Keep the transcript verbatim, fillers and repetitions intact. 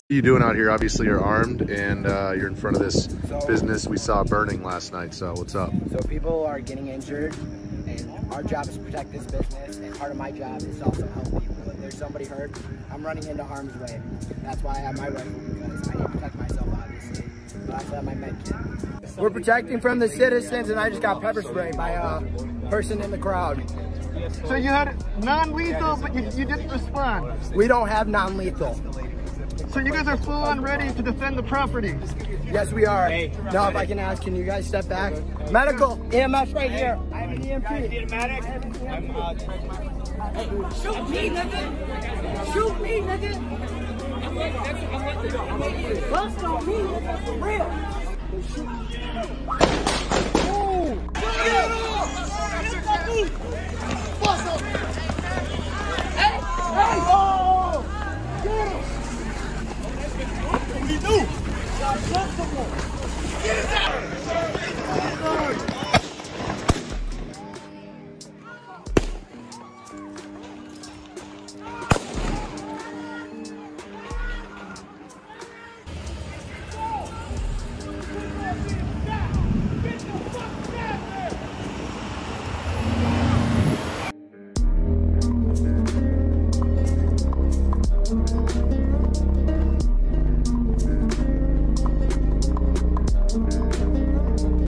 What are you doing out here? Obviously you're armed and uh, you're in front of this so, business we saw burning last night, so what's up? So people are getting injured and our job is to protect this business, and part of my job is to also help people. If there's somebody hurt, I'm running into harm's way. That's why I have my rifle, because I need to protect myself obviously, but I also have my med kit. We're protecting from the citizens, and I just got pepper sprayed by a person in the crowd. So you had non-lethal, but you, you didn't respond? We don't have non-lethal. So you guys are full on ready to defend the property? Yes, we are. Now, if I can ask, can you guys step back? Medical, E M S right here. I have an E M P. Need a medic? Shoot me, nigga. Shoot me, nigga. Bust on me, nigga, for real. Ooh. Bust on me. Hey, hey.